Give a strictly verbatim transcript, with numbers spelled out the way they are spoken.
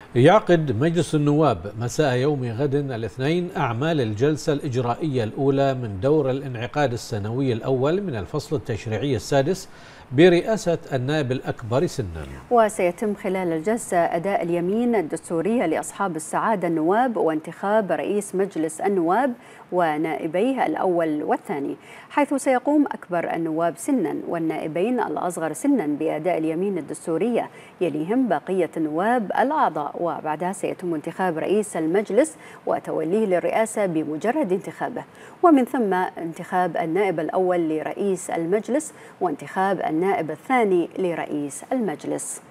يعقد مجلس النواب مساء يوم غد الاثنين أعمال الجلسة الإجرائية الأولى من دور الانعقاد السنوي الأول من الفصل التشريعي السادس برئاسة النائب الأكبر سنا. وسيتم خلال الجلسة أداء اليمين الدستورية لأصحاب السعادة النواب وانتخاب رئيس مجلس النواب ونائبيه الأول والثاني، حيث سيقوم أكبر النواب سنا والنائبين الأصغر سنا بأداء اليمين الدستورية، يليهم بقية النواب الأعضاء، وبعدها سيتم انتخاب رئيس المجلس وتوليه للرئاسة بمجرد انتخابه، ومن ثم انتخاب النائب الأول لرئيس المجلس وانتخاب النائب الثاني لرئيس المجلس.